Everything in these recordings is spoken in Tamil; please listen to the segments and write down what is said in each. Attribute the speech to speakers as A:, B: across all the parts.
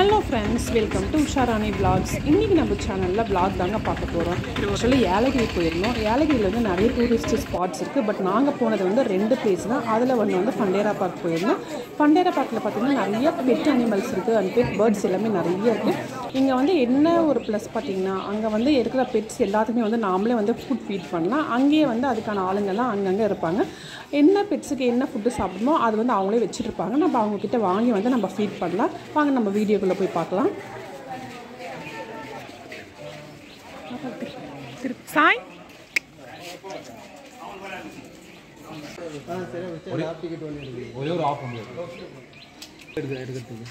A: Hello friends, welcome to Usharani Vlogs. இன்னைக்கு நம்ம சேனல்ல vlog தாங்க பார்க்க போறோம். ஆக்சுவலி yelagiri போயிருந்தோம். yelagiriல வந்து நிறைய டூரிஸ்ட் ஸ்பாட்ஸ் இருக்கு. பட் நாங்க போனது வந்து ரெண்டு பிளேஸ் தான். அதுல வந்து funderapark போயிருந்தோம். funderaparkல பாத்தீங்கன்னா நிறைய பெட் அனிமல்ஸ் இருக்கு. and pet birds எல்லாமே நிறைய இருக்கு. இங்க வந்து என்ன ஒரு ப்ளஸ் பாத்தீங்கன்னா அங்க வந்து இருக்கிற பெட்ஸ் எல்லாத்துக்குமே வந்து நாமளே வந்து ஃபுட் ஃபீட் பண்ணலாம். அங்கேயே வந்து அதுக்கான ஆளுங்க எல்லாம் அங்கங்க இருப்பாங்க. என்ன பெட்ஸ்க்கு என்ன ஃபுட் சாப்பிடணுமோ அது வந்து அவங்களே வச்சிட்டு இருப்பாங்க. நம்ம அவங்க கிட்ட வாங்கி வந்து நம்ம ஃபீட் பண்ணலாம். வாங்க நம்ம வீடியோக்குள்ள போய் பார்க்கலாம். சாய்
B: ஒரே ஒரு ஆஃப் எடுக்கிறதுக்கு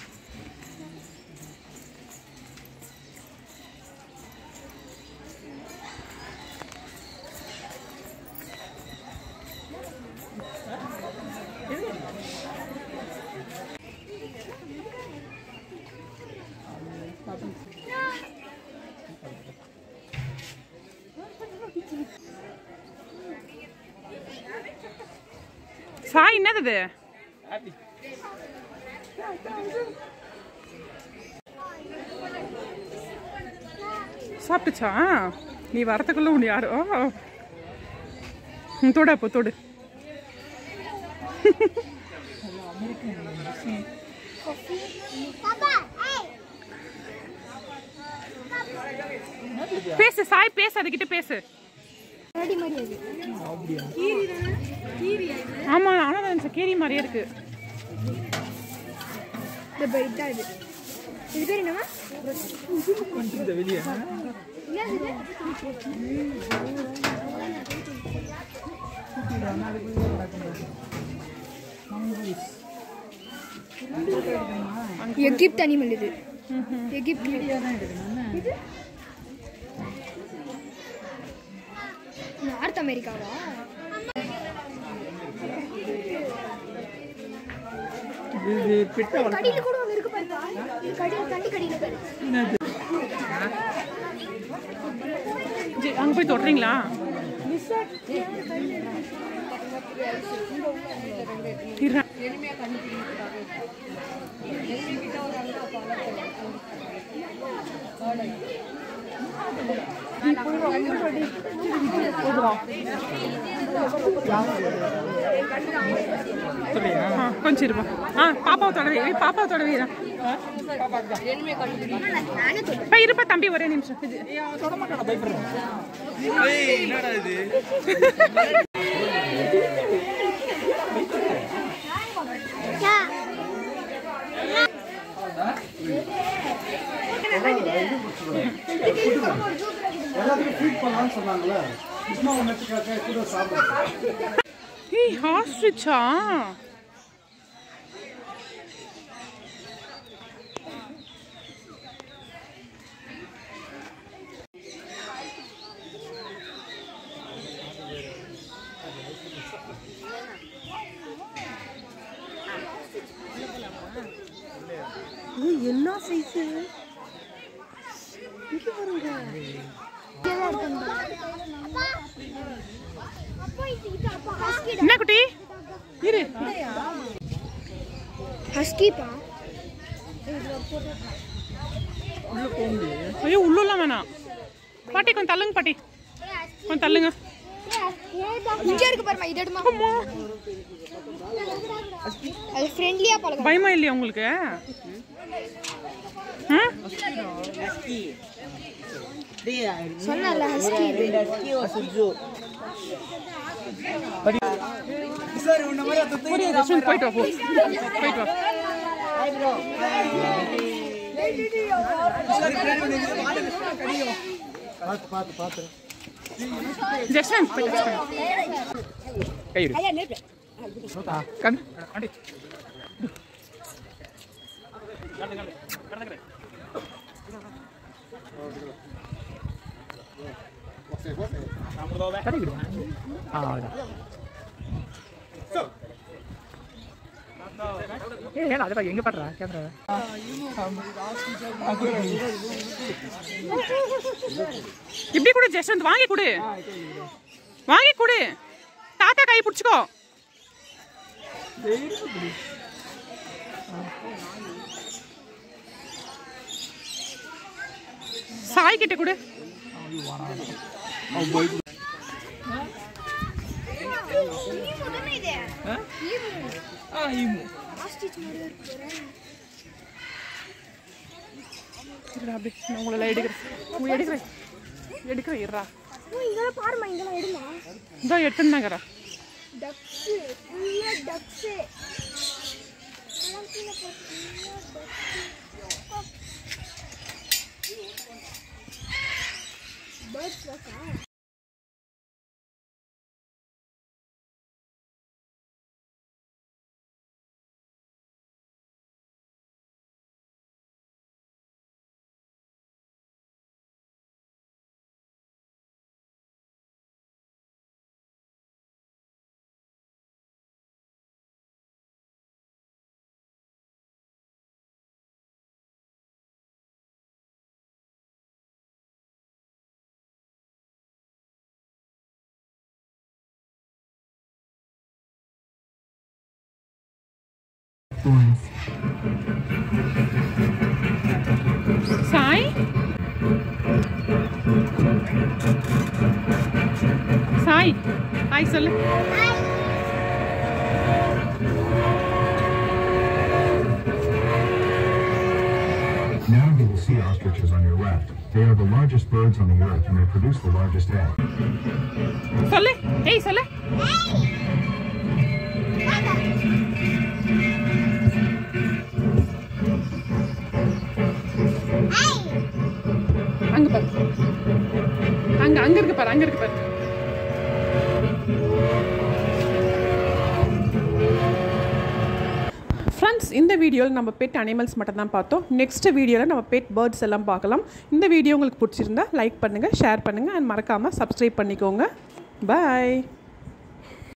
A: சாய் என்னது சாப்பிட்டுச்சா? நீ வரத்துக்குள்ள உன் யாரோ தொட அப்போ தொடு. பேசு சாய், பேசு, அதுகிட்ட பேசு. ஆமா, ஆனா கீரி மாதிரியே இருக்கு.
C: எகிப்து அனிமல் இது. எகிப்து நார்த் அமெரிக்காவா? கடியில கூட ஒன்னு இருக்கு பாருங்க. கடியில தண்ணி கடியில பாரு.
A: அங்க போய் தொடுறீங்களா? கொஞ்சம் இருப்பா. பாப்பாவை தொடவே, பாப்பாவை தொடவீரா இருப்பா தம்பி, ஒரே நிமிஷம். ஹாஸ்ட்ரிச்சா? என்ன சைஸ் இங்க பாருங்க. என்ன குட்டி இரு.
C: ஹஸ்கிப்பா
A: ஐயோ, உள்ளலாம் வேணாம் பாட்டி. கொஞ்சம் தள்ளுங்க பாட்டி, கொஞ்சம் தள்ளுங்க.
C: இங்க இருக்கு பாருமா, இது எடுமா. அது ஃப்ரெண்ட்லியா பழகும்.
A: பயமா இல்லையா உங்களுக்கு?
C: சொன்னல ஹஸ்கி இது.
A: போயிட்டு வா, போயிட்டு வா. ஜஸ்வந்த் கை கண் அடி எங்க பாடுறா கேமரா? இப்படி கூட ஜஸ்வந்த், வாங்கி கொடு, வாங்கி கொடு. தாத்தா கை பிடிச்சுக்கோ. சாய் கிட்ட கொடு. உங்களை எடுக்கிறேன் இருறா.
C: பாருமா இங்கெல்லாம் எடுமா.
A: இதோ எட்டுனாங்கறா. சாய் சாய் ஹாய் சொல்லு.
D: Now you will see ostriches on your left. They are the largest birds on the earth and they produce the largest egg.
A: சொல்லு. ஏய் சொல்லு. அங்க பாரு. அங்க இருக்கு பாரு. ஃப்ரெண்ட்ஸ், இந்த வீடியோவில் நம்ம பெட் அனிமல்ஸ் மட்டும் தான் பார்த்தோம். நெக்ஸ்ட் வீடியோவில் நம்ம பெட் பேர்ட்ஸ் எல்லாம் பார்க்கலாம். இந்த வீடியோ உங்களுக்கு பிடிச்சிருந்தா லைக் பண்ணுங்கள், ஷேர் பண்ணுங்கள் அண்ட் மறக்காமல் சப்ஸ்கிரைப் பண்ணிக்கோங்க. பாய்.